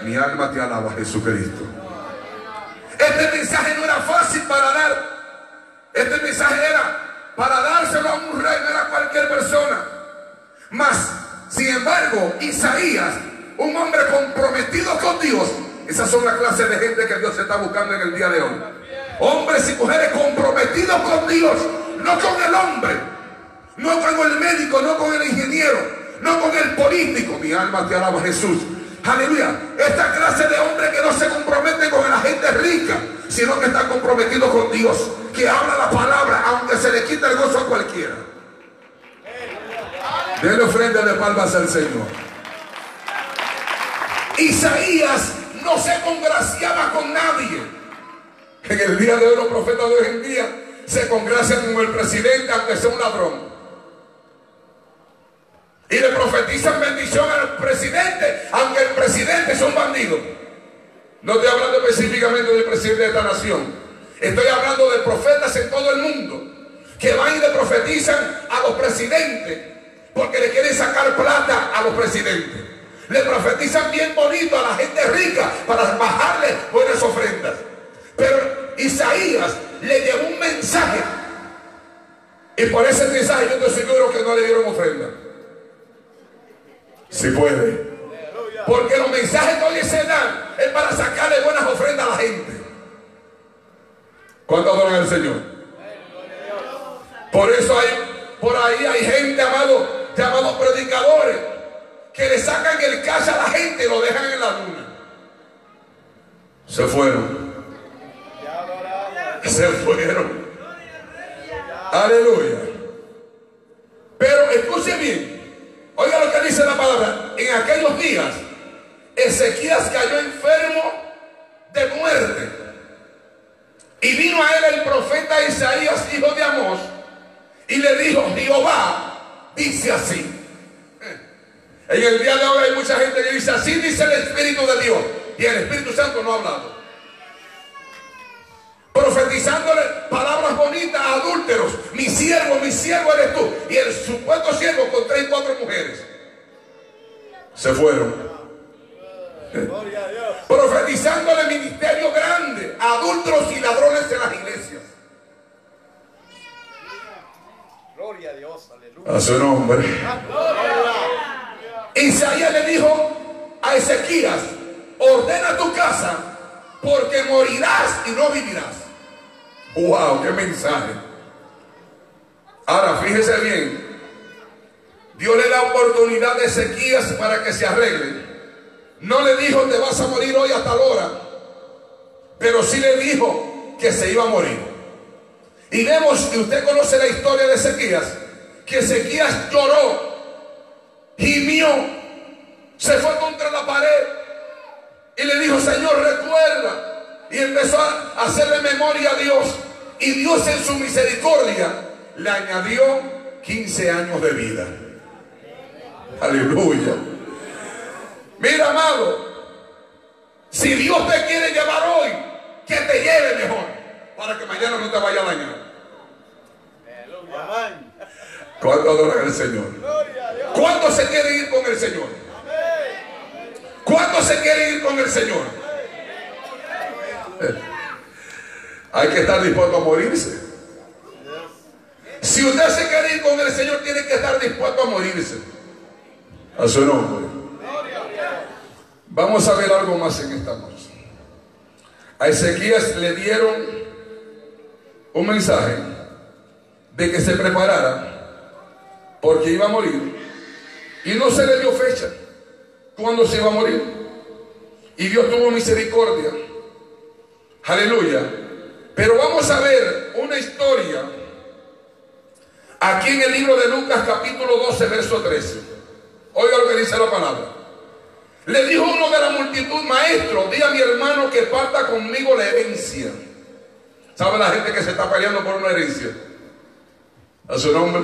Mi alma te alaba, Jesucristo. Este mensaje no era fácil para dar. Este mensaje era para dárselo a un rey, no era cualquier persona. Mas, sin embargo, Isaías, un hombre comprometido con Dios, esas son las clases de gente que Dios está buscando en el día de hoy. Hombres y mujeres comprometidos con Dios, no con el hombre, no con el médico, no con el ingeniero, no con el político. Mi alma te alaba, Jesús. Aleluya. Esta clase de hombres que no se comprometen con la gente rica, sino que están comprometidos con Dios, que habla la palabra aunque se le quita el gozo a cualquiera. Denle ofrenda de palmas al Señor. Isaías no se congraciaba con nadie. En el día de hoy los profetas de hoy en día se congracian con el presidente aunque sea un ladrón, y le profetizan bendición al presidente aunque el presidente sea un bandido. No estoy hablando específicamente del presidente de esta nación, estoy hablando de profetas en todo el mundo que van y le profetizan a los presidentes porque le quieren sacar plata a los presidentes. Le profetizan bien bonito a la gente rica para bajarle buenas ofrendas. Pero Isaías le llevó un mensaje, y por ese mensaje yo estoy seguro que no le dieron ofrenda. Si puede, porque los mensajes que hoy se dan es para sacarle buenas ofrendas a la gente. ¿Cuánto adoran al Señor? Por eso por ahí hay gente, llamados predicadores, que le sacan el cash a la gente y lo dejan en la luna. Se fueron. Se fueron. Aleluya. Pero escuche bien. Oiga lo que dice la palabra. En aquellos días Ezequías cayó enfermo de muerte, y vino a él el profeta Isaías, hijo de Amós, y le dijo: Jehová dice así. En el día de hoy hay mucha gente que dice: así dice el Espíritu de Dios, y el Espíritu Santo no ha hablado, profetizándole palabras bonitas a adúlteros. Mi siervo eres tú. Y el supuesto siervo con 3 y 4 mujeres se fueron. Profetizándole ministerio grande a adúlteros y ladrones en las iglesias. Gloria a Dios, aleluya. A su nombre. Isaías le dijo a Ezequías: ordena tu casa, porque morirás y no vivirás. ¡Wow! ¡Qué mensaje! Ahora, fíjese bien. Dios le da oportunidad a Ezequías para que se arregle. No le dijo: te vas a morir hoy a tal hora, pero sí le dijo que se iba a morir. Y vemos, y usted conoce la historia de Ezequías, que Ezequías lloró, gimió, se fue contra la pared y le dijo: Señor, recuerda. Y empezó a hacerle memoria a Dios. Y Dios, en su misericordia, le añadió 15 años de vida. Aleluya. Mira, amado, si Dios te quiere llevar hoy, que te lleve mejor, para que mañana no te vaya a dañar. ¿Cuánto adoran al Señor? ¿Cuánto se quiere ir con el Señor? ¿Cuánto se quiere ir con el Señor? Hay que estar dispuesto a morirse. Si usted se quiere ir con el Señor, tiene que estar dispuesto a morirse. A su nombre. Vamos a ver algo más en esta noche. A Ezequías le dieron un mensaje de que se preparara, porque iba a morir, y no se le dio fecha cuando se iba a morir. Y Dios tuvo misericordia. Aleluya. Pero vamos a ver una historia aquí en el libro de Lucas, capítulo 12, verso 13. Oiga lo que dice la palabra. Le dijo uno de la multitud: maestro, di a mi hermano que parta conmigo la herencia. ¿Sabe la gente que se está peleando por una herencia? A su nombre.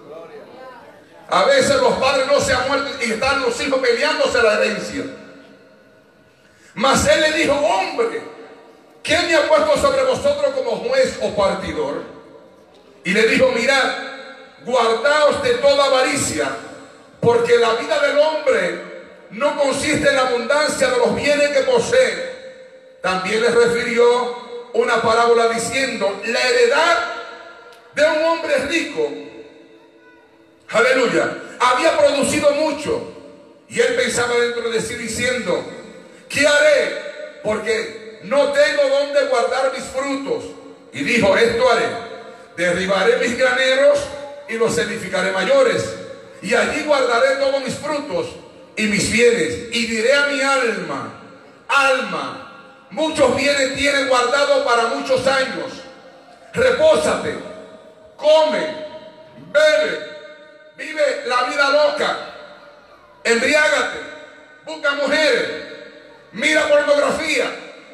A veces los padres no se han muerto y están los hijos peleándose la herencia. Mas él le dijo: hombre, ¿quién me ha puesto sobre vosotros como juez o partidor? Y le dijo: mirad, guardaos de toda avaricia, porque la vida del hombre no consiste en la abundancia de los bienes que posee. También les refirió una parábola diciendo: la heredad de un hombre rico, aleluya, había producido mucho. Y él pensaba dentro de sí diciendo: ¿qué haré? Porque no tengo dónde guardar mis frutos. Y dijo: esto haré: derribaré mis graneros y los edificaré mayores, y allí guardaré todos mis frutos y mis bienes. Y diré a mi alma: alma, muchos bienes tienes guardados para muchos años. Repósate, come, bebe, vive la vida loca, embriágate, busca mujeres, mira pornografía.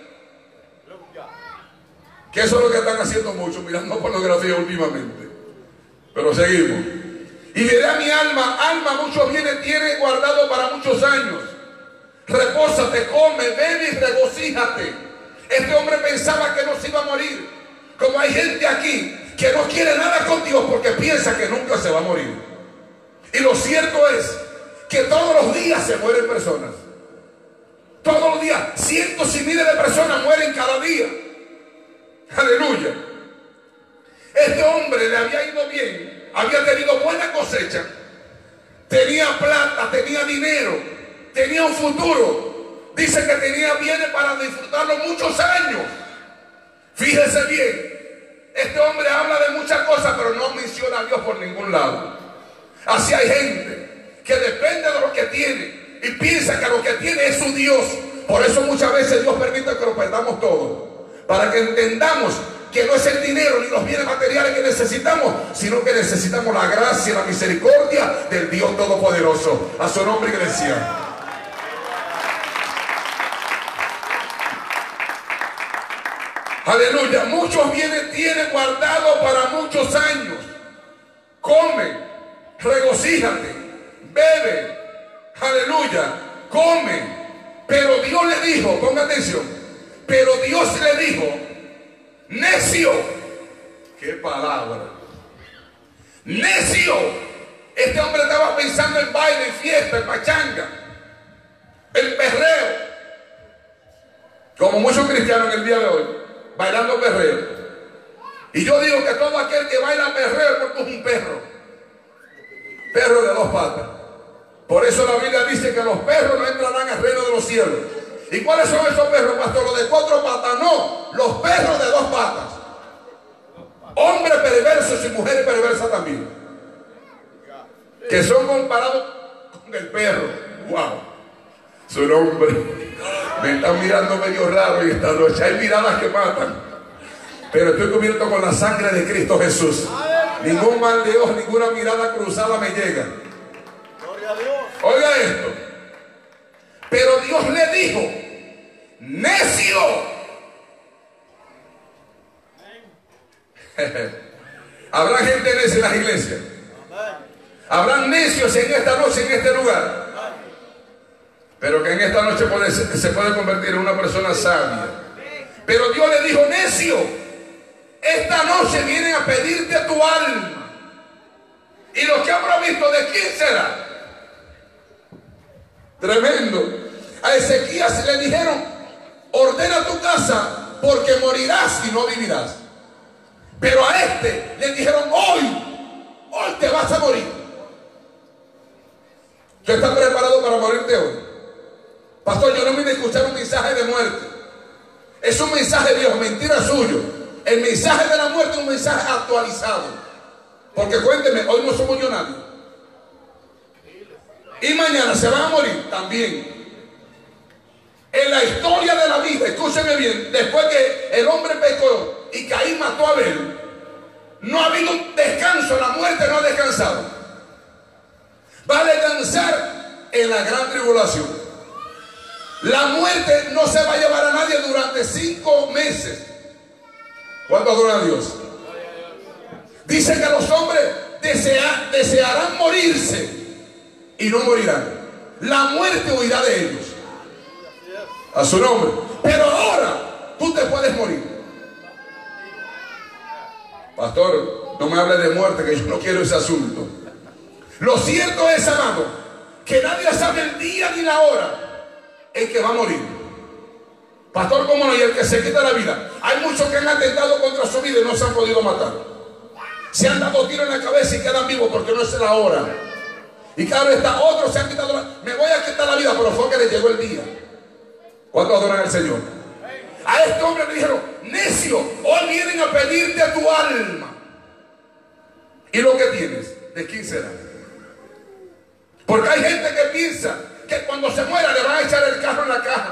Que eso es lo que están haciendo muchos, mirando pornografía últimamente. Pero seguimos. Y diré a mi alma: alma, muchos bienes tienes guardado para muchos años. Repósate, come, bebe y regocíjate. Este hombre pensaba que no se iba a morir. Como hay gente aquí que no quiere nada con Dios porque piensa que nunca se va a morir. Y lo cierto es que todos los días se mueren personas. Todos los días, cientos y miles de personas mueren cada día. Aleluya. Este hombre le había ido bien, había tenido buena cosecha, tenía plata, tenía dinero, tenía un futuro. Dice que tenía bienes para disfrutarlo muchos años. Fíjese bien, este hombre habla de muchas cosas, pero no menciona a Dios por ningún lado. Así hay gente que depende de lo que tiene y piensa que lo que tiene es su Dios. Por eso muchas veces Dios permite que lo perdamos todo, para que entendamos que no es el dinero ni los bienes materiales que necesitamos, sino que necesitamos la gracia y la misericordia del Dios Todopoderoso. A su nombre, iglesia. Aleluya. Muchos bienes tiene guardados para muchos años. Come, regocíjate, bebe, aleluya, come. Pero Dios le dijo, ponga atención, pero Dios le dijo: necio. ¡Qué palabra! Necio. Este hombre estaba pensando en baile, en fiesta, en pachanga, en perreo. Como muchos cristianos en el día de hoy, bailando perreo. Y yo digo que todo aquel que baila perreo porque es un perro. Perro de dos patas. Por eso la Biblia dice que los perros no entrarán al reino de los cielos. ¿Y cuáles son esos perros, pastor? ¿Los de cuatro patas? No, los perros de dos patas. Hombres perversos y mujeres perversas también, que son comparados con el perro. ¡Wow! Su nombre. Me están mirando medio raro y esta noche hay miradas que matan, pero estoy cubierto con la sangre de Cristo Jesús. Ningún mal de ojo, ninguna mirada cruzada me llega. Oiga esto. Pero Dios le dijo: necio. Habrá gente necia en las iglesias. Habrán necios en esta noche, en este lugar. Pero que en esta noche se puede convertir en una persona sabia. Pero Dios le dijo: necio, esta noche vienen a pedirte tu alma. Y los que han provisto, ¿de quién será? Tremendo. A Ezequías le dijeron: ordena tu casa porque morirás y no vivirás. Pero a este le dijeron: hoy te vas a morir. ¿Tú estás preparado para morirte hoy? Pastor, yo no vine a escuchar un mensaje de muerte. Es un mensaje de Dios, mentira suyo. El mensaje de la muerte es un mensaje actualizado. Porque cuénteme, hoy no somos yo nadie. Y mañana se van a morir también. En la historia de la vida, escúcheme bien, después que el hombre pecó y Caín mató a Abel, no ha habido un descanso. La muerte no ha descansado. Va a descansar en la gran tribulación. La muerte no se va a llevar a nadie durante 5 meses. ¿Cuánto adora a Dios? Dice que los hombres desearán morirse y no morirán. La muerte huirá de ellos. A su nombre. Pero ahora tú te puedes morir. Pastor, no me hable de muerte, que yo no quiero ese asunto. Lo cierto es, amado, que nadie sabe el día ni la hora en que va a morir. Pastor, ¿cómo no? Y el que se quita la vida. Hay muchos que han atentado contra su vida y no se han podido matar. Se han dado tiros en la cabeza y quedan vivos porque no es la hora. Y claro está, otros se han quitado me voy a quitar la vida, pero fue que le llegó el día. ¿Cuántos adoran al Señor? A este hombre le dijeron: necio, hoy vienen a pedirte a tu alma. ¿Y lo que tienes? ¿De quién será? Porque hay gente que piensa que cuando se muera le van a echar el carro en la caja,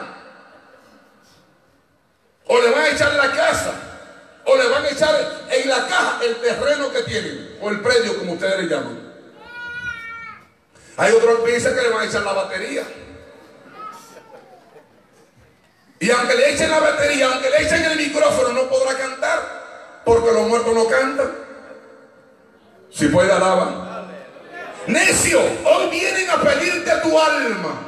o le van a echar la casa, o le van a echar en la caja el terreno que tienen, o el predio, como ustedes le llaman. Hay otros que piensan que le van a echar la batería. Y aunque le echen la batería, aunque le echen el micrófono, no podrá cantar, porque los muertos no cantan. Si puede, alaba. Necio, hoy vienen a pedirte tu alma.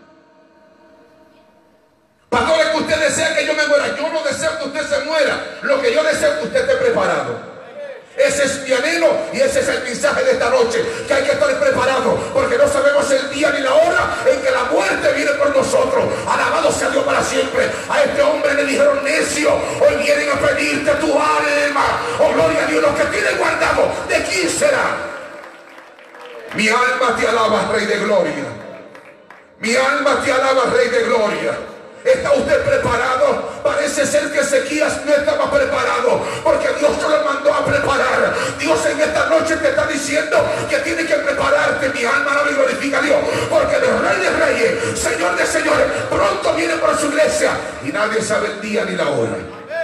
Pastor, es que usted desea que yo me muera. Yo no deseo que usted se muera. Lo que yo deseo es que usted esté preparado. Ese es mi anhelo y ese es el mensaje de esta noche, que hay que estar preparado, porque no sabemos el día ni la hora en que la muerte viene por nosotros. Alabado sea Dios para siempre. A este hombre le dijeron: necio, hoy vienen a pedirte tu alma. Oh, gloria a Dios. Lo que tiene guardado, ¿de quién será? Mi alma te alaba, Rey de Gloria. Mi alma te alaba, Rey de Gloria. ¿Está usted preparado? Parece ser que Ezequías no estaba preparado, porque Dios se lo mandó a preparar. Dios en esta noche te está diciendo que tienes que prepararte. Mi alma alaba y glorifica a Dios, porque el Rey de Reyes, Señor de Señores, pronto viene por su iglesia y nadie sabe el día ni la hora.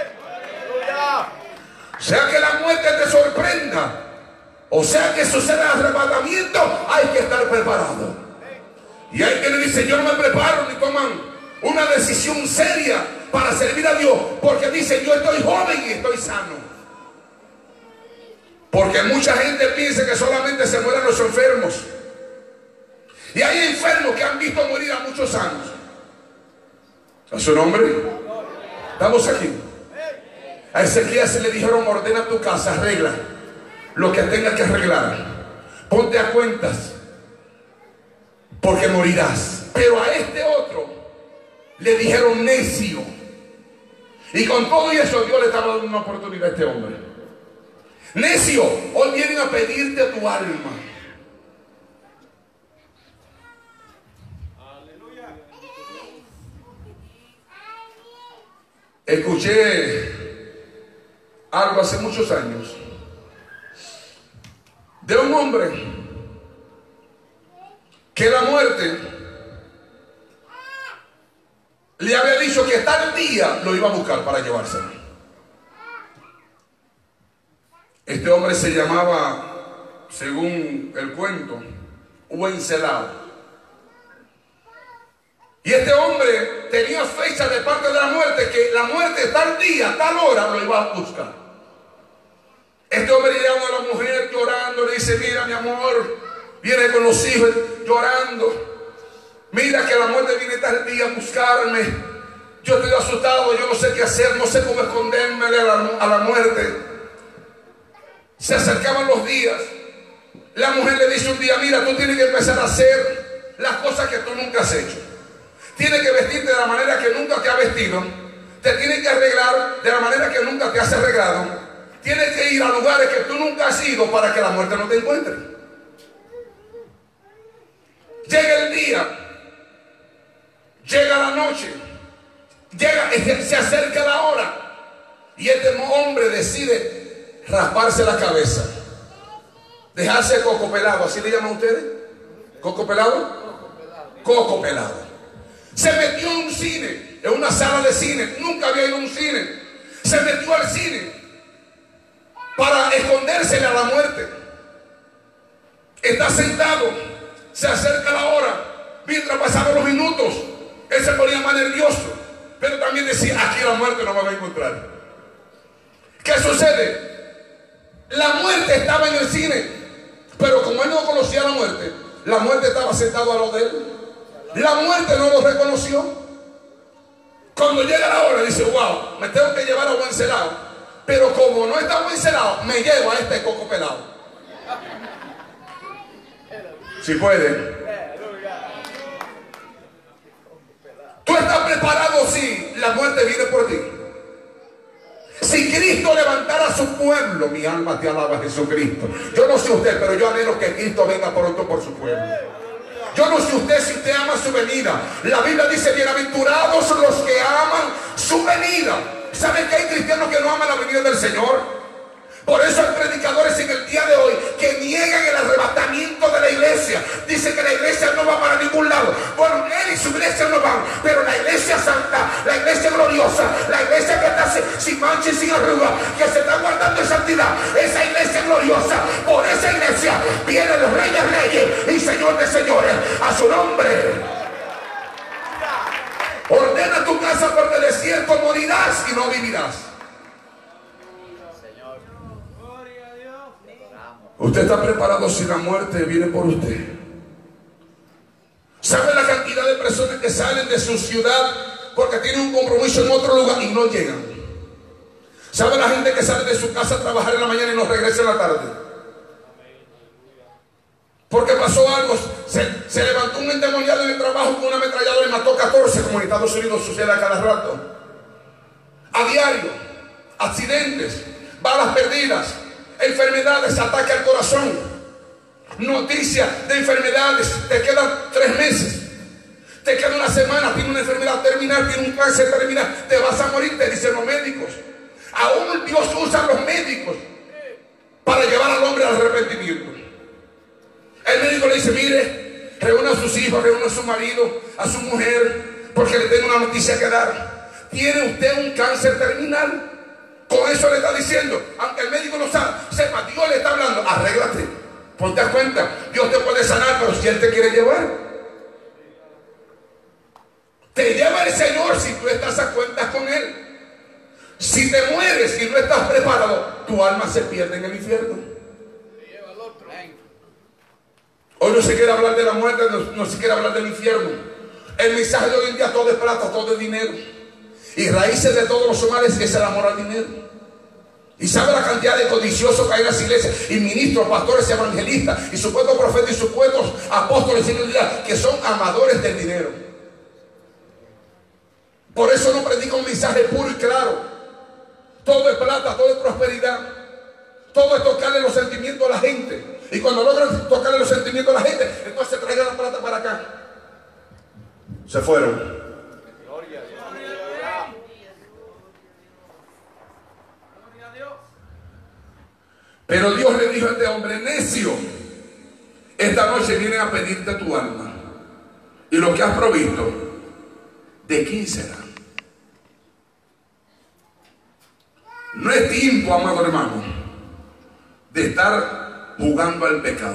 Sea que la muerte te sorprenda, o sea que suceda el arrebatamiento, hay que estar preparado. Y hay que le dice: yo no me preparo, ni toman una decisión seria para servir a Dios, porque dice: yo estoy joven y estoy sano. Porque mucha gente piensa que solamente se mueren los enfermos, y hay enfermos que han visto morir a muchos años. ¿A su nombre? Estamos aquí. A Ezequías se le dijeron: ordena tu casa, arregla lo que tengas que arreglar, ponte a cuentas, porque morirás. Pero a este otro le dijeron: necio. Y con todo eso Dios le estaba dando una oportunidad a este hombre. Necio, hoy vienen a pedirte tu alma. Aleluya. Escuché algo hace muchos años de un hombre que la muerte le había dicho que tal día lo iba a buscar para llevárselo. Este hombre se llamaba, según el cuento, Wenceslao. Y este hombre tenía fecha de parte de la muerte, que la muerte tal día, tal hora lo iba a buscar. Este hombre llama a la mujer llorando, le dice: mira, mi amor, viene con los hijos llorando. Mira que la muerte viene tal día a buscarme. Yo estoy asustado, yo no sé qué hacer, no sé cómo esconderme a la muerte. Se acercaban los días. La mujer le dice un día: mira, tú tienes que empezar a hacer las cosas que tú nunca has hecho. Tienes que vestirte de la manera que nunca te has vestido. Te tienes que arreglar de la manera que nunca te has arreglado. Tienes que ir a lugares que tú nunca has ido para que la muerte no te encuentre. Llega el día, llega la noche, se acerca la hora, y este hombre decide rasparse la cabeza, dejarse el coco pelado. ¿Así le llaman ustedes? ¿Coco pelado? Coco pelado. Se metió en un cine, en una sala de cine. Nunca había ido a un cine. Se metió al cine para escondérsele a la muerte. Está sentado, se acerca la hora. Mientras pasaban los minutos, él se ponía más nervioso, pero también decía: aquí la muerte no me va a encontrar. ¿Qué sucede? La muerte estaba en el cine, pero como él no conocía la muerte estaba sentado a lo de él. La muerte no lo reconoció. Cuando llega la hora, dice: wow, me tengo que llevar a Wenceslao, pero como no está Wenceslao, me llevo a este coco pelado. Si puede. la muerte viene por ti. Si Cristo levantara a su pueblo, mi alma te alaba, Jesucristo. Yo no sé usted, pero yo anhelo que Cristo venga pronto por su pueblo. Yo no sé usted si usted ama su venida. La Biblia dice: bienaventurados los que aman su venida. ¿Saben que hay cristianos que no aman la venida del Señor? Por eso hay predicadores en el día de hoy que niegan el arrebatamiento de la iglesia. Dicen que la iglesia no va para ningún lado. Bueno, él y su iglesia no van, pero la iglesia santa, la iglesia gloriosa, la iglesia que está sin mancha y sin arruga, que se está guardando en santidad, esa iglesia gloriosa, por esa iglesia viene el Rey de Reyes y Señor de Señores. A su nombre. Ordena tu casa, porque el desierto morirás y no vivirás. Usted está preparado si la muerte viene por usted. ¿Sabe la cantidad de personas que salen de su ciudad porque tienen un compromiso en otro lugar y no llegan? ¿Sabe la gente que sale de su casa a trabajar en la mañana y no regresa en la tarde? Porque pasó algo, se levantó un endemoniado en el trabajo con una ametralladora y mató 14, como en Estados Unidos sucede a cada rato. A diario, accidentes, balas perdidas, enfermedades, ataque al corazón, noticias de enfermedades. Te quedan 3 meses, te queda una semana, tiene una enfermedad terminal, tiene un cáncer terminal, te vas a morir, te dicen los médicos. Aún Dios usa a los médicos para llevar al hombre al arrepentimiento. El médico le dice: mire, reúna a sus hijos, reúna a su marido, a su mujer, porque le tengo una noticia que dar. Tiene usted un cáncer terminal. Con eso le está diciendo, aunque el médico no sabe, sepa, Dios le está hablando: arréglate, ponte a cuenta, Dios te puede sanar, pero si Él te quiere llevar, te lleva el Señor si tú estás a cuentas con Él. Si te mueres y no estás preparado, tu alma se pierde en el infierno. Hoy no se quiere hablar de la muerte, no se quiere hablar del infierno. El mensaje de hoy en día: todo es plata, todo es dinero. Y raíces de todos los males es el amor al dinero. Y sabe la cantidad de codiciosos que hay en las iglesias, y ministros, pastores, evangelistas, y supuestos profetas y supuestos apóstoles y que son amadores del dinero. Por eso no predica un mensaje puro y claro. Todo es plata, todo es prosperidad, todo es tocarle los sentimientos a la gente. Y cuando logran tocarle los sentimientos a la gente, entonces traigan la plata para acá. Se fueron. Pero Dios le dijo a este hombre: necio, esta noche vienen a pedirte tu alma, y lo que has provisto, ¿de quién será? No es tiempo, amado hermano, de estar jugando al pecado.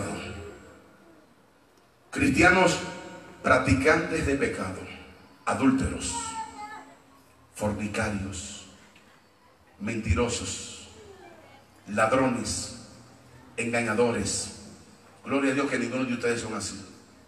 Cristianos practicantes de pecado, adúlteros, fornicarios, mentirosos, ladrones, engañadores. Gloria a Dios que ninguno de ustedes son así.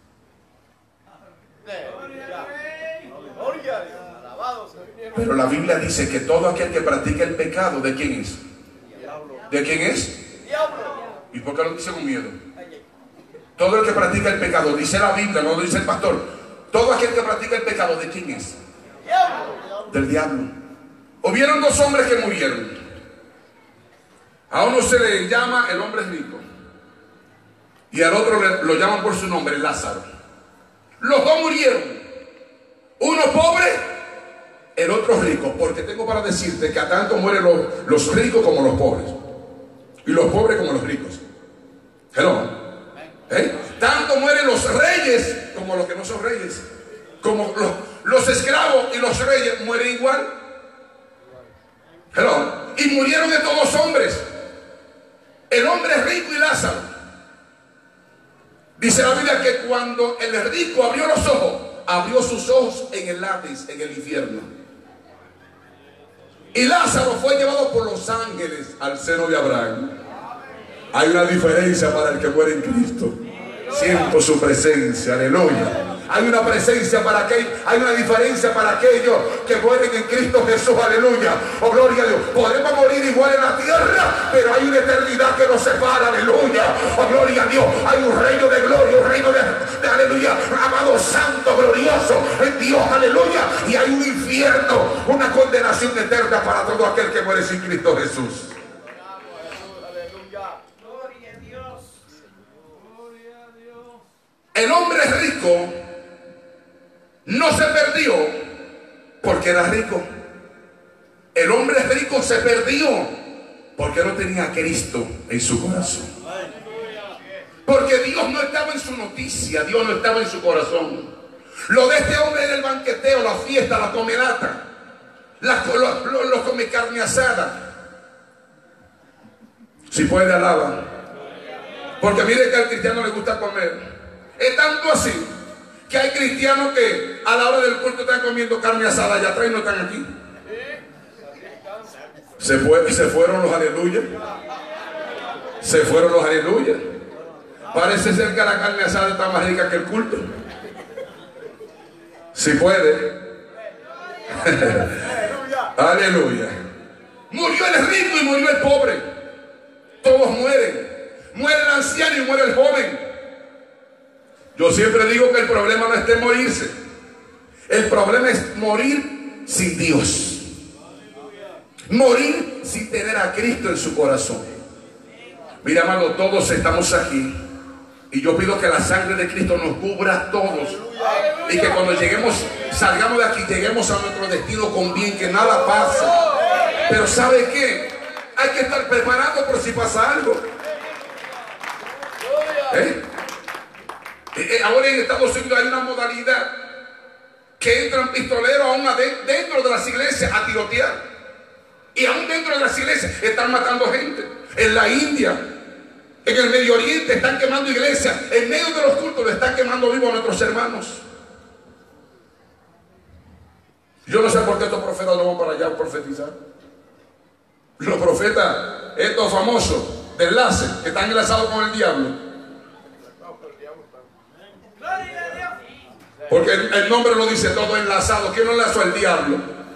Pero la Biblia dice que todo aquel que practica el pecado, ¿de quién es? ¿De quién es? ¿Y por qué lo dice con miedo? Todo el que practica el pecado, dice la Biblia, no lo dice el pastor. Todo aquel que practica el pecado, ¿de quién es? Del diablo. Hubieron 2 hombres que murieron. A uno se le llama el hombre rico, y al otro lo llaman por su nombre, Lázaro. Los dos murieron, uno pobre, el otro rico. Porque tengo para decirte que a tanto mueren los ricos como los pobres, y los pobres como los ricos. Hello. Tanto mueren los reyes como los que no son reyes. Como los esclavos y los reyes mueren igual. Hello. Y murieron estos 2 hombres, el hombre rico y Lázaro. Dice la Biblia que cuando el rico abrió los ojos, abrió sus ojos en el Hades, en el infierno. Y Lázaro fue llevado por los ángeles al seno de Abraham. Hay una diferencia para el que muere en Cristo. Siento su presencia, aleluya. Hay una presencia para aquellos, hay una diferencia para aquellos que mueren en Cristo Jesús, aleluya. Oh, gloria a Dios. Podemos morir igual en la tierra, pero hay una eternidad que nos separa, aleluya. Oh, gloria a Dios. Hay un reino de gloria, un reino de aleluya, amado santo, glorioso en Dios, aleluya. Y hay un infierno condenación eterna para todo aquel que muere sin Cristo Jesús. El hombre rico no se perdió porque era rico. El hombre rico se perdió porque no tenía a Cristo en su corazón. Porque Dios no estaba en su noticia, Dios no estaba en su corazón. Lo de este hombre era el banqueteo, la fiesta, la comelata, los come carne asada. Si puede, alaba. Porque mire que al cristiano le gusta comer. Es tanto así que hay cristianos que a la hora del culto están comiendo carne asada allá atrás y no están aquí. Se fueron los aleluyas. Se fueron los aleluyas. Parece ser que la carne asada está más rica que el culto. Si puede. Aleluya. Murió el rico y murió el pobre. Todos mueren. Muere el anciano y muere el joven. Yo siempre digo que el problema no está en morirse. El problema es morir sin Dios. Morir sin tener a Cristo en su corazón. Mira, hermano, todos estamos aquí. Y yo pido que la sangre de Cristo nos cubra a todos. Y que cuando salgamos de aquí, lleguemos a nuestro destino con bien, que nada pase. Pero ¿sabe qué? Hay que estar preparado por si pasa algo. Ahora en Estados Unidos hay una modalidad que entran pistoleros aún dentro de las iglesias a tirotear. Y aún dentro de las iglesias están matando gente. En la India, en el Medio Oriente están quemando iglesias. En medio de los cultos le están quemando vivos a nuestros hermanos. Yo no sé por qué estos profetas no van para allá a profetizar. Los profetas, estos famosos de enlace, que están enlazados con el diablo. Porque el nombre lo dice todo, enlazado. ¿Quién no enlazó al diablo?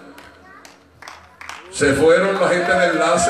Se fueron la gente de enlace.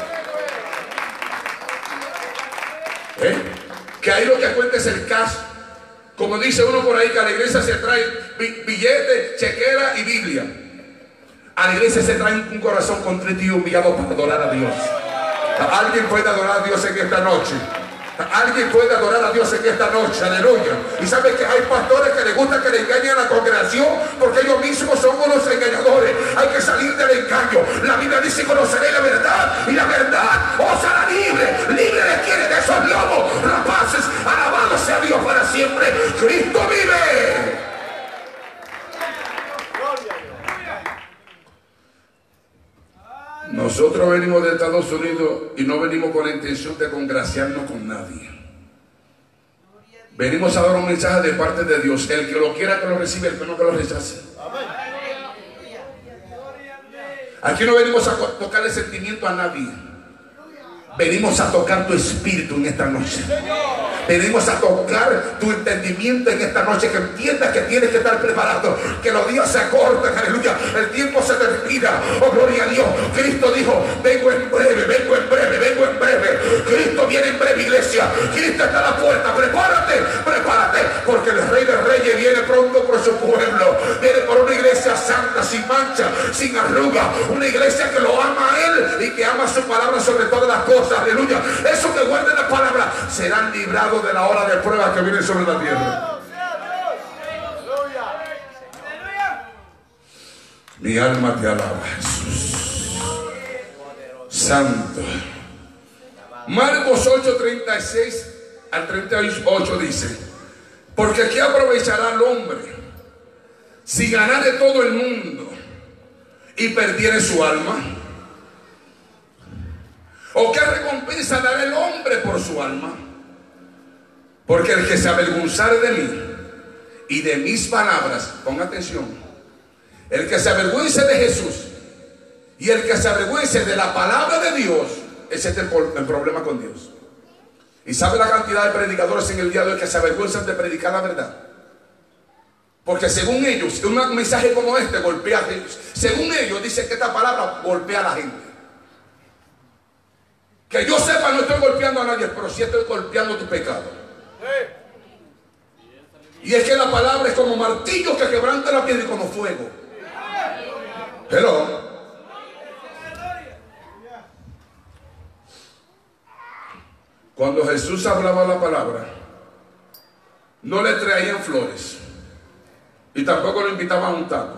Que ahí lo que cuenta es el caso. Como dice uno por ahí, que a la iglesia se trae billete, chequera y Biblia. A la iglesia se trae un corazón contrito y humillado para adorar a Dios. Alguien puede adorar a Dios en esta noche. Alguien puede adorar a Dios en esta noche, aleluya. Y sabe que hay pastores que les gusta que le engañen a la congregación, porque ellos mismos son unos engañadores. Hay que salir del engaño. La Biblia dice: conoceré la verdad, y la verdad os hará libre. Libre de quienes, de esos lobos rapaces. Alabado sea Dios para siempre. Cristo vive. Nosotros venimos de Estados Unidos y no venimos con la intención de congraciarnos con nadie. Venimos a dar un mensaje de parte de Dios. El que lo quiera que lo reciba, el que no que lo rechace. Aquí no venimos a tocarle sentimiento a nadie. Venimos a tocar tu espíritu en esta noche. Venimos a tocar tu entendimiento en esta noche. Que entiendas que tienes que estar preparado, que los días se acortan, aleluya. El tiempo se termina. Oh, gloria a Dios. Cristo dijo: vengo en breve, vengo en breve, vengo en breve. Cristo viene en breve, iglesia. Cristo está a la puerta. Prepárate, prepárate, porque el Rey de Reyes viene pronto por su pueblo. Viene por una iglesia santa, sin mancha, sin arruga. Una iglesia que lo ama a Él y que ama su palabra sobre todas las cosas. Aleluya. Esos que guarden la palabra serán librados de la hora de prueba que viene sobre la tierra. Mi alma te alaba, Jesús. Santo. Marcos 8:36 al 38 dice: porque ¿qué aprovechará el hombre si ganare todo el mundo y perdiere su alma? ¿O qué recompensa dará el hombre por su alma? Porque el que se avergonzare de mí y de mis palabras, ponga atención, el que se avergüence de Jesús y el que se avergüence de la palabra de Dios, ese es el problema con Dios. ¿Y sabe la cantidad de predicadores en el día de hoy que se avergüenzan de predicar la verdad? Porque según ellos, un mensaje como este golpea a ellos. Según ellos, dicen que esta palabra golpea a la gente. Que yo sepa, no estoy golpeando a nadie, pero sí estoy golpeando tu pecado. Y es que la palabra es como martillo que quebranta la piedra y como fuego. Hello. Cuando Jesús hablaba la palabra, no le traían flores y tampoco lo invitaban a un taco.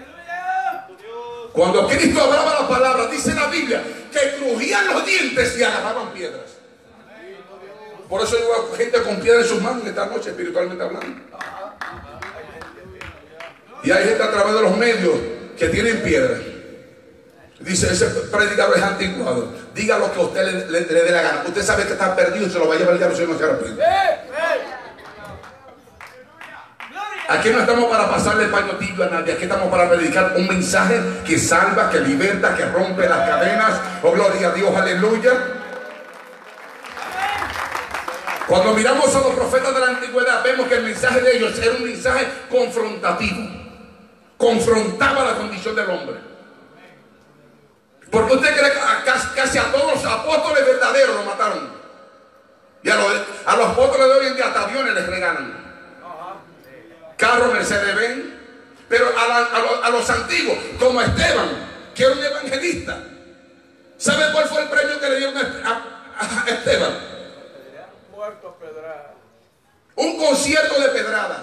Cuando Cristo hablaba la palabra, dice la Biblia que crujían los dientes y agarraban piedras. Por eso hay gente con piedra en sus manos esta noche, espiritualmente hablando. Y hay gente a través de los medios que tienen piedra. Dice, ese predicador es anticuado. Diga lo que a usted le dé la gana. Usted sabe que está perdido y se lo va a llevar el diablo si no se arrepiente. Aquí no estamos para pasarle paño tibio a nadie. Aquí estamos para predicar un mensaje que salva, que liberta, que rompe las cadenas. Oh, gloria a Dios, aleluya. Cuando miramos a los profetas de la antigüedad, vemos que el mensaje de ellos era un mensaje confrontativo. Confrontaba la condición del hombre. Porque usted cree que casi a todos los apóstoles verdaderos los mataron. Y a los apóstoles de hoy en día hasta aviones les regalan. Carro, Mercedes-Benz. Pero a los antiguos, como Esteban, que era un evangelista. ¿Sabe cuál fue el premio que le dieron a Esteban? Un concierto de pedradas.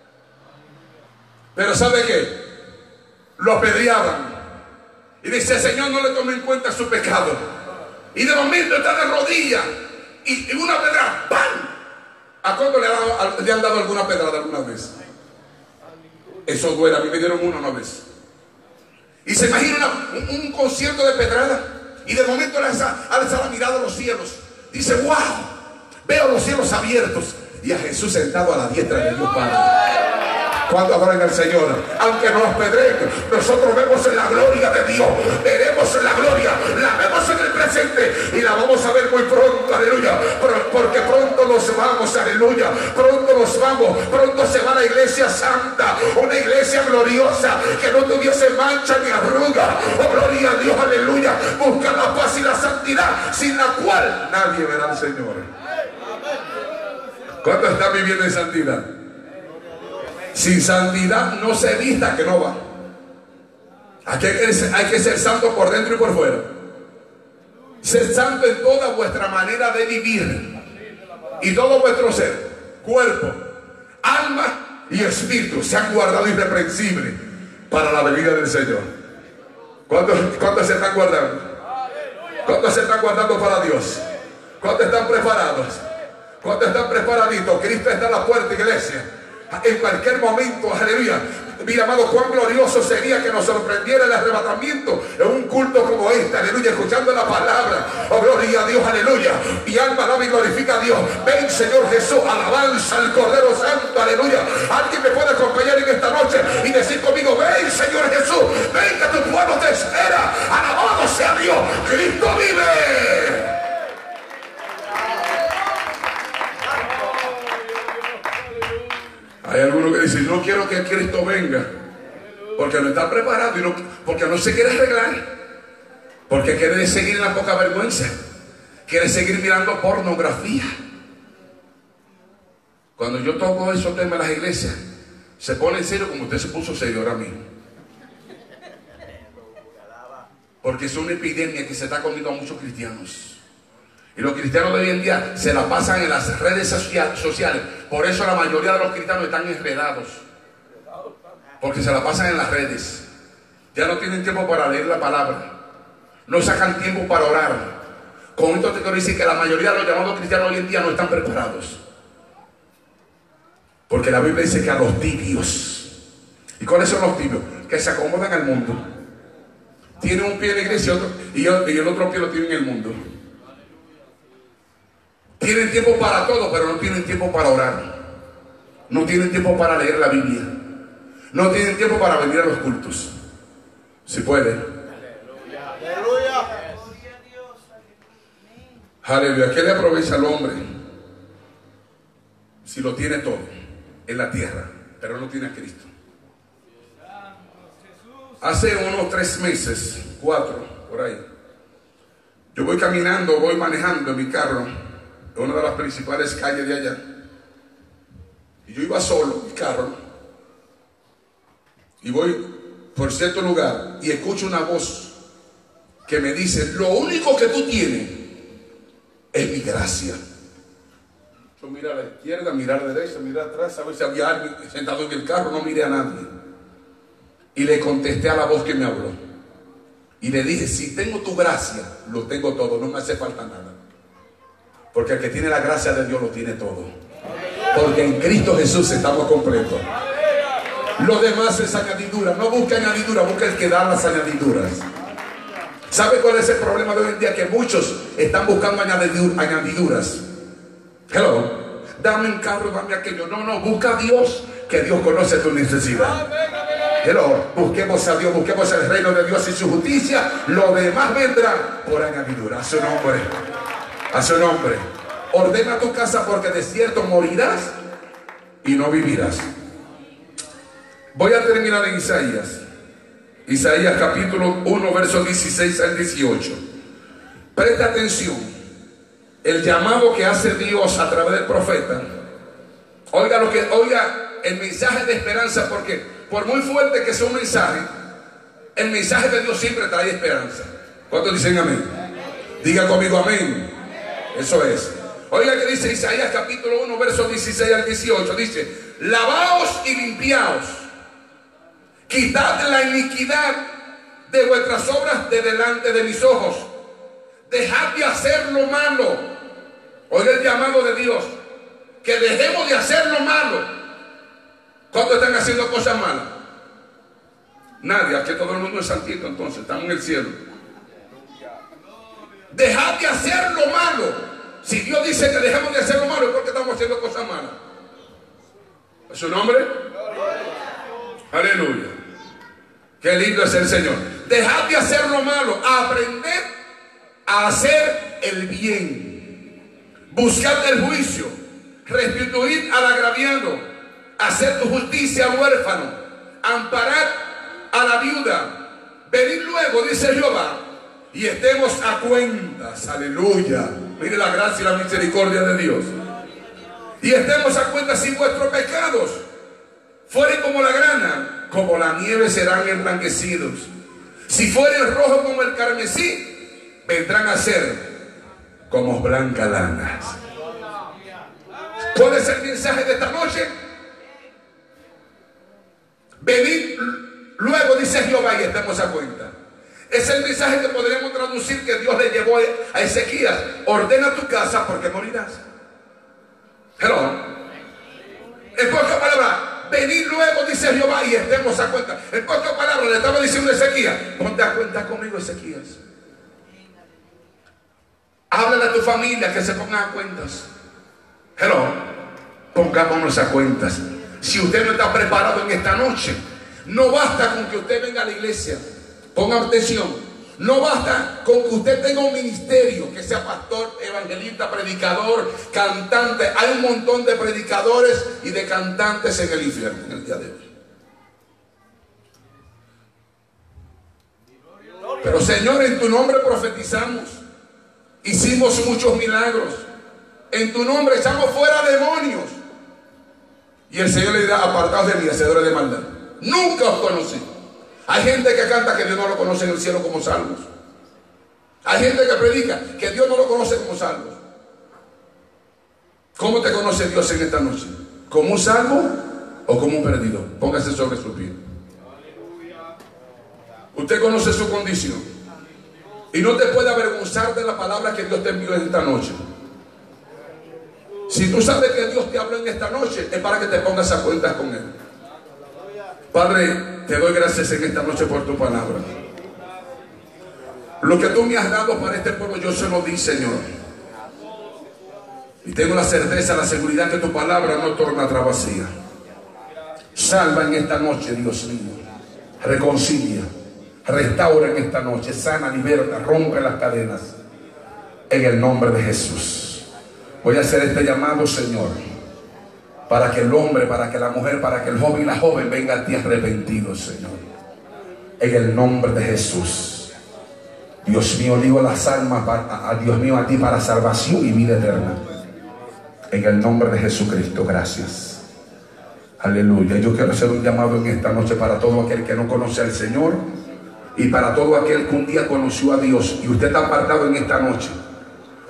Pero ¿sabe qué? Lo apedreaban. Y dice, el Señor no le tomó en cuenta su pecado. Y de momento está de rodillas. Y una pedrada, ¡pam! ¿A cuánto le han dado alguna pedrada alguna vez? Eso duele. A mí me dieron una vez. Y se imagina un concierto de pedrada. Y de momento alza la mirada a los cielos. Dice, wow, veo los cielos abiertos y a Jesús sentado a la diestra de Dios Padre. Cuando adoran al Señor, aunque nos apedreen, nosotros vemos en la gloria de Dios, veremos en la gloria, la vemos en el presente y la vamos a ver muy pronto, aleluya, porque pronto nos vamos, aleluya, pronto nos vamos, pronto se va la iglesia santa, una iglesia gloriosa que no tuviese mancha ni arruga. Oh, gloria a Dios, aleluya. Busca la paz y la santidad, sin la cual nadie verá al Señor. ¿Cuántos están viviendo en santidad? Sin santidad no se vista que no va. Aquí hay que ser santo por dentro y por fuera. Ser santo en toda vuestra manera de vivir y todo vuestro ser, cuerpo, alma y espíritu se han guardado irreprensibles para la venida del Señor. ¿Cuántos se están guardando? ¿Cuántos se están guardando para Dios? ¿Cuántos están preparados? ¿Cuántos están preparaditos? Cristo está a la puerta, iglesia. En cualquier momento, aleluya. Mira, amado, cuán glorioso sería que nos sorprendiera el arrebatamiento en un culto como este, aleluya, escuchando la palabra. Oh, gloria a Dios, aleluya. Mi alma alaba y glorifica a Dios. Ven, Señor Jesús, alabanza al Cordero Santo, aleluya. Alguien me puede acompañar en esta noche y decir conmigo, ven, Señor Jesús, ven que tu pueblo te espera. Alabado sea Dios, Cristo vive. Hay algunos que dicen, no quiero que Cristo venga porque no está preparado y porque no se quiere arreglar, porque quiere seguir en la poca vergüenza, quiere seguir mirando pornografía. Cuando yo toco esos temas en las iglesias, se pone en serio como usted se puso serio ahora mismo, porque es una epidemia que se está comiendo a muchos cristianos. Y los cristianos de hoy en día se la pasan en las redes sociales. Por eso la mayoría de los cristianos están enredados, porque se la pasan en las redes. Ya no tienen tiempo para leer la palabra, no sacan tiempo para orar. Con esto te quiero decir que la mayoría de los llamados cristianos hoy en día no están preparados, porque la Biblia dice que a los tibios. ¿Y cuáles son los tibios? Que se acomodan al mundo. Tienen un pie en la iglesia y el otro pie lo tienen en el mundo. Tienen tiempo para todo, pero no tienen tiempo para orar. No tienen tiempo para leer la Biblia. No tienen tiempo para venir a los cultos. Si puede. Aleluya. Aleluya. ¿Qué le aprovecha al hombre si lo tiene todo en la tierra, pero no tiene a Cristo? Hace unos 3 meses, 4, por ahí, yo voy caminando, voy manejando en mi carro en una de las principales calles de allá, y yo iba solo en mi carro y voy por cierto lugar y escucho una voz que me dice, lo único que tú tienes es mi gracia. Yo miré a la izquierda, miré a la derecha, miré atrás, a ver si había alguien sentado en el carro, no miré a nadie. Y le contesté a la voz que me habló. Y le dije, si tengo tu gracia, lo tengo todo, no me hace falta nada. Porque el que tiene la gracia de Dios lo tiene todo. Porque en Cristo Jesús estamos completos. Lo demás es añadidura. No busca añadidura, busca el que da las añadiduras. ¿Sabe cuál es el problema de hoy en día? Que muchos están buscando añadiduras. Hello. Dame un carro, dame aquello. No, busca a Dios, que Dios conoce tu necesidad. Hello. Busquemos a Dios, busquemos el reino de Dios y su justicia. Lo demás vendrá por añadidura. A su nombre. A su nombre. Ordena tu casa, porque de cierto morirás y no vivirás. Voy a terminar en Isaías. Isaías capítulo 1, versos 16 al 18. Presta atención. El llamado que hace Dios a través del profeta. Oiga el mensaje de esperanza, porque por muy fuerte que sea un mensaje, el mensaje de Dios siempre trae esperanza. ¿Cuántos dicen amén? Diga conmigo amén. Eso es. Oiga que dice Isaías capítulo 1, versos 16 al 18. Dice: lavaos y limpiaos, quitad la iniquidad de vuestras obras de delante de mis ojos. Dejad de hacer lo malo. Oiga el llamado de Dios, que dejemos de hacer lo malo. ¿Cuántos están haciendo cosas malas? Nadie. Aquí todo el mundo es santito, entonces estamos en el cielo. Dejad de hacer lo malo. Si Dios dice que dejemos de hacer lo malo, es porque estamos haciendo cosas malas. ¿A su nombre? Aleluya. Qué lindo es el Señor. Dejad de hacer lo malo. Aprended a hacer el bien. Buscad el juicio. Restituid al agraviado. Haced tu justicia al huérfano. Amparad a la viuda. Venid luego, dice Jehová, y estemos a cuentas. Aleluya. Mire la gracia y la misericordia de Dios. Y estemos a cuentas. Si vuestros pecados fueren como la grana, como la nieve serán emblanquecidos. Si fueren rojos como el carmesí, vendrán a ser como blancas lanas. ¿Cuál es el mensaje de esta noche? Venid luego, dice Jehová, y estemos a cuenta. Es el mensaje que podríamos traducir que Dios le llevó a Ezequías. Ordena tu casa, porque morirás. Hello. En pocas palabras, venid luego, dice Jehová, y estemos a cuenta. En pocas palabras le estaba diciendo a Ezequías: ponte a cuenta conmigo, Ezequías. Háblale a tu familia que se pongan a cuentas. Hello. Pongámonos a cuentas. Si usted no está preparado en esta noche, no basta con que usted venga a la iglesia. Ponga atención. No basta con que usted tenga un ministerio, que sea pastor, evangelista, predicador, cantante. Hay un montón de predicadores y de cantantes en el infierno en el día de hoy. Pero Señor, en tu nombre profetizamos. Hicimos muchos milagros. En tu nombre echamos fuera demonios. Y el Señor le dirá: apartaos de mí, hacedores de maldad. Nunca os conocí. Hay gente que canta que Dios no lo conoce en el cielo como salvos. Hay gente que predica que Dios no lo conoce como salvos. ¿Cómo te conoce Dios en esta noche? ¿Como un salvo o como un perdido? Póngase sobre su pie. Usted conoce su condición y no te puede avergonzar de la palabra que Dios te envió en esta noche. Si tú sabes que Dios te habló en esta noche, es para que te pongas a cuentas con Él. Padre, te doy gracias en esta noche por tu palabra. Lo que tú me has dado para este pueblo, yo se lo di, Señor. Y tengo la certeza, la seguridad que tu palabra no torna atrás vacía. Salva en esta noche, Dios mío. Reconcilia. Restaura en esta noche. Sana, liberta, rompe las cadenas. En el nombre de Jesús. Voy a hacer este llamado, Señor, para que el hombre, para que la mujer, para que el joven y la joven vengan a ti arrepentidos, Señor. En el nombre de Jesús. Dios mío, ligo las almas a Dios mío, a ti, para salvación y vida eterna. En el nombre de Jesucristo, gracias. Aleluya. Yo quiero hacer un llamado en esta noche para todo aquel que no conoce al Señor y para todo aquel que un día conoció a Dios y usted está apartado en esta noche.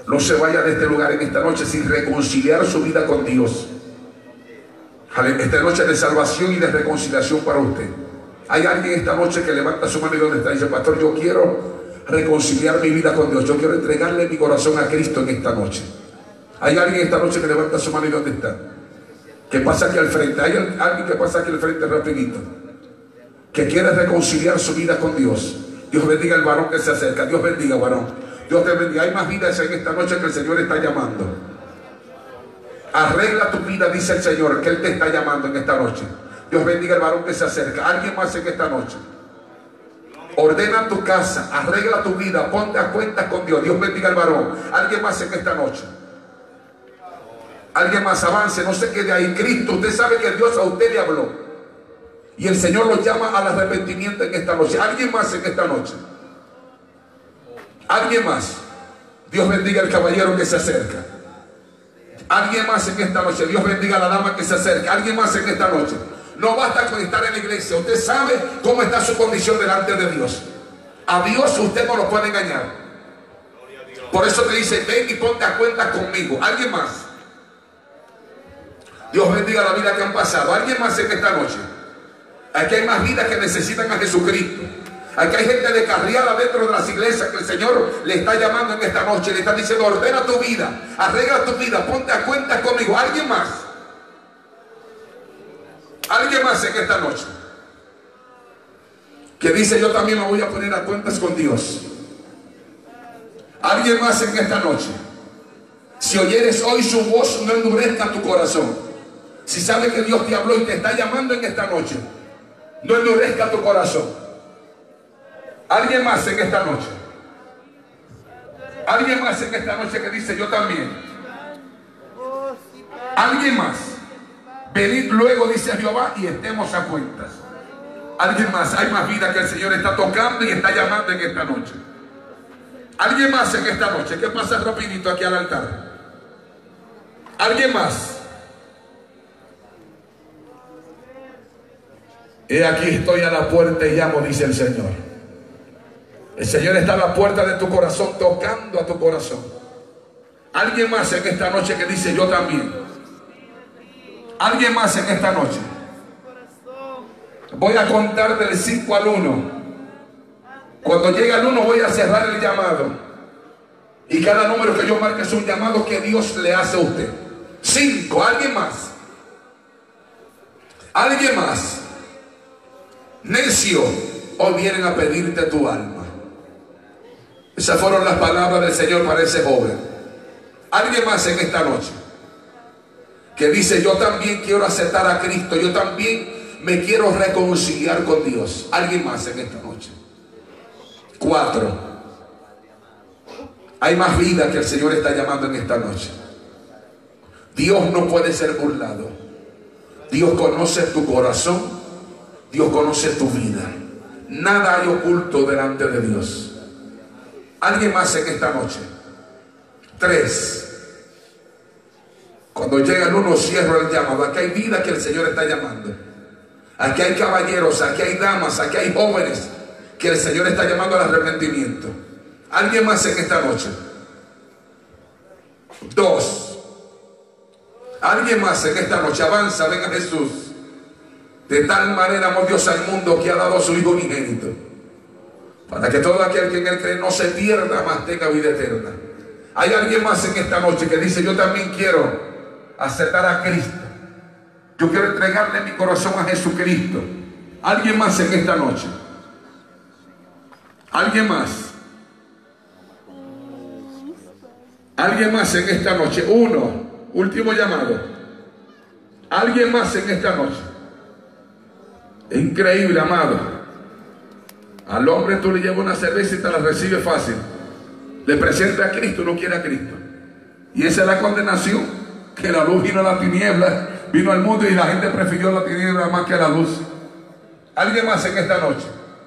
no se vaya de este lugar en esta noche sin reconciliar su vida con Dios. Esta noche de salvación y de reconciliación para usted. Hay alguien esta noche que levanta su mano y donde está dice: pastor, yo quiero reconciliar mi vida con Dios, yo quiero entregarle mi corazón a Cristo en esta noche. Hay alguien esta noche que levanta su mano y donde está, que pasa aquí al frente. Hay alguien que pasa aquí al frente rapidito, que quiere reconciliar su vida con Dios. Dios bendiga al varón que se acerca. Dios bendiga, varón. Dios te bendiga. Hay más vidas en esta noche que el Señor está llamando. Arregla tu vida, dice el Señor, que Él te está llamando en esta noche. Dios bendiga al varón que se acerca. Alguien más en esta noche. Ordena tu casa, arregla tu vida, ponte a cuentas con Dios. Dios bendiga al varón. Alguien más en esta noche. Alguien más, avance, no se quede ahí. Cristo, usted sabe que Dios a usted le habló y el Señor lo llama al arrepentimiento en esta noche. Alguien más en esta noche. Alguien más. Dios bendiga al caballero que se acerca. Alguien más en esta noche. Dios bendiga a la dama que se acerca. Alguien más en esta noche. No basta con estar en la iglesia. Usted sabe cómo está su condición delante de Dios. A Dios usted no lo puede engañar. Por eso te dice: ven y ponte a cuenta conmigo. Alguien más. Dios bendiga la vida que han pasado. Alguien más en esta noche. Aquí hay más vidas que necesitan a Jesucristo. Aquí hay gente descarriada dentro de las iglesias que el Señor le está llamando en esta noche. Le está diciendo: ordena tu vida, arregla tu vida, ponte a cuenta conmigo. Alguien más. Alguien más en esta noche que dice: yo también me voy a poner a cuentas con Dios. Alguien más en esta noche. Si oyeres hoy su voz, no endurezca tu corazón. Si sabes que Dios te habló y te está llamando en esta noche, no endurezca tu corazón. Alguien más en esta noche. Alguien más en esta noche que dice: yo también. Alguien más. Venid luego, dice Jehová, y estemos a cuentas. Alguien más. Hay más vida que el Señor está tocando y está llamando en esta noche. Alguien más en esta noche. ¿Qué pasa rapidito aquí al altar? Alguien más. He aquí estoy a la puerta y llamo, dice el Señor. El Señor está a la puerta de tu corazón, tocando a tu corazón. Alguien más en esta noche que dice: yo también. Alguien más en esta noche. Voy a contar del 5 al 1. Cuando llegue al 1 voy a cerrar el llamado. Y cada número que yo marque es un llamado que Dios le hace a usted. 5. Alguien más. Alguien más. Necio, hoy vienen a pedirte tu alma. Esas fueron las palabras del Señor para ese joven. Alguien más en esta noche que dice: yo también quiero aceptar a Cristo, yo también me quiero reconciliar con Dios. Alguien más en esta noche. 4. Hay más vida que el Señor está llamando en esta noche. Dios no puede ser burlado. Dios conoce tu corazón. Dios conoce tu vida. Nada hay oculto delante de Dios. Alguien más en esta noche. 3. Cuando llega el 1 cierro el llamado. Aquí hay vida que el Señor está llamando. Aquí hay caballeros, aquí hay damas, aquí hay jóvenes que el Señor está llamando al arrepentimiento. Alguien más en esta noche. 2. Alguien más en esta noche. Avanza, ven a Jesús. De tal manera amó Dios al mundo que ha dado a su Hijo unigénito, para que todo aquel que en él cree no se pierda, mas tenga vida eterna. Hay alguien más en esta noche que dice: yo también quiero aceptar a Cristo. Yo quiero entregarle mi corazón a Jesucristo. Alguien más en esta noche. Alguien más. Alguien más en esta noche. 1. Último llamado. Alguien más en esta noche. Increíble, amado. Al hombre tú le llevas una cerveza y te la recibe fácil. Le presenta a Cristo, no quiere a Cristo. Y esa es la condenación. Que la luz vino a la tiniebla, vino al mundo y la gente prefirió la tiniebla más que la luz. Alguien más en esta noche.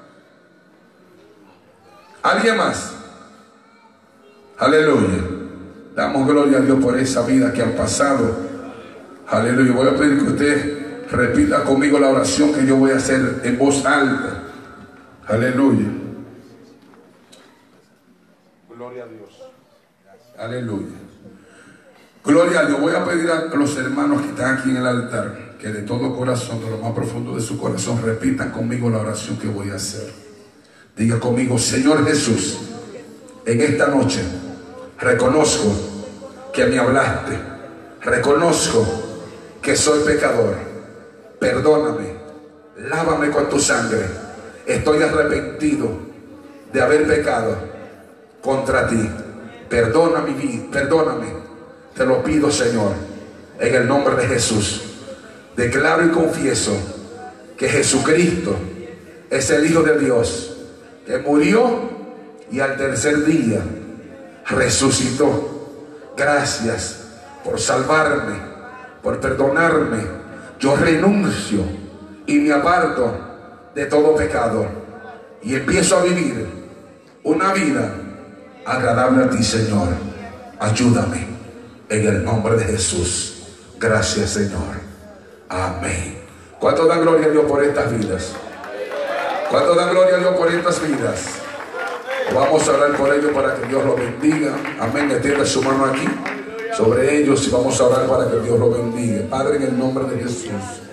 Alguien más. Aleluya. Damos gloria a Dios por esa vida que han pasado. Aleluya. Voy a pedir que usted repita conmigo la oración que yo voy a hacer en voz alta. Aleluya. Gloria a Dios. Gracias. Aleluya. Gloria a Dios. Voy a pedir a los hermanos que están aquí en el altar que de todo corazón, de lo más profundo de su corazón, repitan conmigo la oración que voy a hacer. Diga conmigo: Señor Jesús, en esta noche reconozco que me hablaste, reconozco que soy pecador, perdóname, lávame con tu sangre, estoy arrepentido de haber pecado contra ti, perdona mi vida, perdóname, te lo pido, Señor, en el nombre de Jesús. Declaro y confieso que Jesucristo es el Hijo de Dios, que murió y al tercer día resucitó. Gracias por salvarme, por perdonarme. Yo renuncio y me aparto de todo pecado y empiezo a vivir una vida agradable a ti, Señor. Ayúdame en el nombre de Jesús. Gracias, Señor. Amén. ¿Cuánto dan gloria a Dios por estas vidas? ¿Cuánto dan gloria a Dios por estas vidas? Vamos a orar por ellos para que Dios los bendiga. Amén. Extienda su mano aquí sobre ellos y vamos a orar para que Dios los bendiga. Padre, en el nombre de Jesús,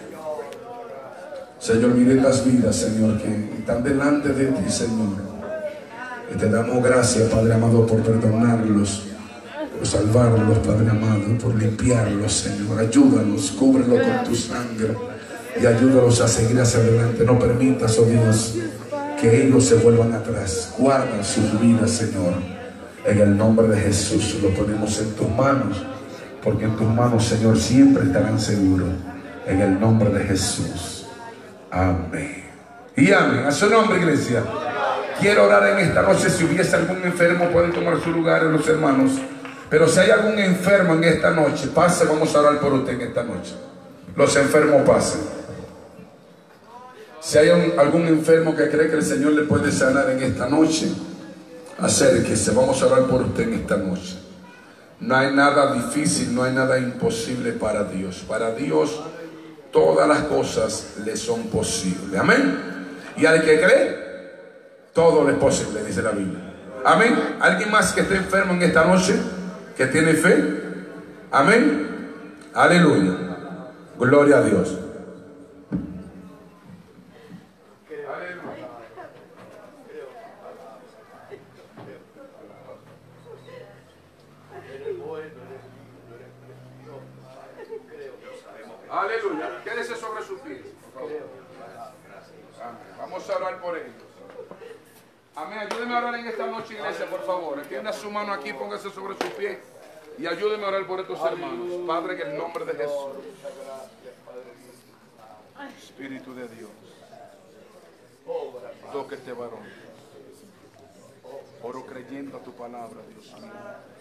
Señor, mire estas vidas, Señor, que están delante de ti, Señor. Y te damos gracias, Padre amado, por perdonarlos, por salvarlos, Padre amado, por limpiarlos, Señor. Ayúdalos, cúbrelos con tu sangre y ayúdalos a seguir hacia adelante. No permitas, oh Dios, que ellos se vuelvan atrás. Guarda sus vidas, Señor. En el nombre de Jesús lo ponemos en tus manos, porque en tus manos, Señor, siempre estarán seguros. En el nombre de Jesús. Amén. Y amén. A su nombre, iglesia. Quiero orar en esta noche. Si hubiese algún enfermo, pueden tomar su lugar, los hermanos. Pero si hay algún enfermo en esta noche, pase, vamos a orar por usted en esta noche. Los enfermos pasen. Si hay algún enfermo que cree que el Señor le puede sanar en esta noche, acérquese, vamos a orar por usted en esta noche. No hay nada difícil, no hay nada imposible para Dios. Para Dios todas las cosas le son posibles. Amén. Y al que cree, todo le es posible, dice la Biblia. Amén. ¿Alguien más que esté enfermo en esta noche, que tiene fe? Amén. Aleluya. Gloria a Dios. Aleluya. Quédese sobre sus pies, por favor. Amén. Vamos a orar por ellos. Amén. Ayúdeme a orar en esta noche, iglesia, por favor. Extienda su mano aquí, póngase sobre sus pies y ayúdeme a orar por estos hermanos. Padre, en el nombre de Jesús. Espíritu de Dios, toque este varón. Oro creyendo a tu palabra, Dios mío.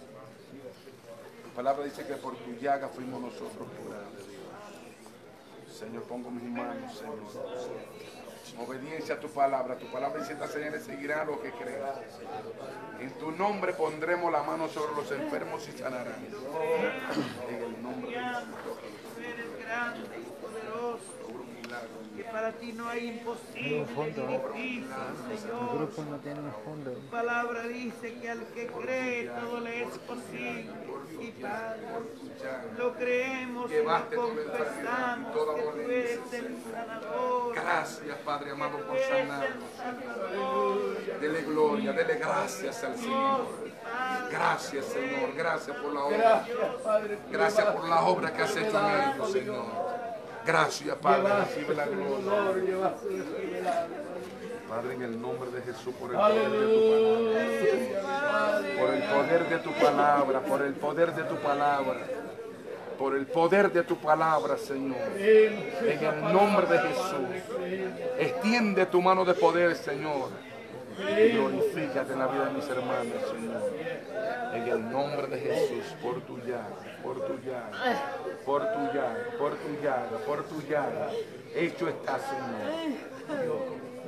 Tu palabra dice que por tu llaga fuimos nosotros curados. Señor, pongo mis manos, Señor, en obediencia a tu palabra. Tu palabra dice: estas señales seguirán a los que creen. En tu nombre pondremos la mano sobre los enfermos y sanarán. En el nombre de Jesús. Eres grande y poderoso, que para ti no hay imposible ni difícil, Señor. Tu palabra dice que al que cree todo le es posible. Y Padre, lo creemos y lo confesamos que tú eres el sanador. Gracias, Padre amado, por sanarnos. Dele gloria, dele gracias al Señor. Gracias, Señor. Gracias por la obra. Gracias por la obra que has hecho en ellos, Señor. Gracias, Padre. Recibe la gloria. Padre, en el nombre de Jesús, por el poder de tu palabra. Por el poder de tu palabra, por el poder de tu palabra. Por el poder de tu palabra, Señor. En el nombre de Jesús. Extiende tu mano de poder, Señor. Y glorifícate en la vida de mis hermanos, Señor. En el nombre de Jesús, por tu llaga, por tu llaga, por tu llaga, por tu llaga, por tu llaga. Hecho está, Señor.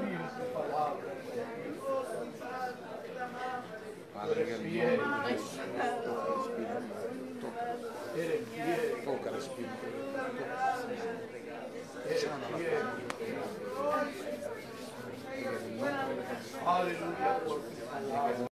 Padre, en el nombre de Jesús, toca el Espíritu. Aleluya.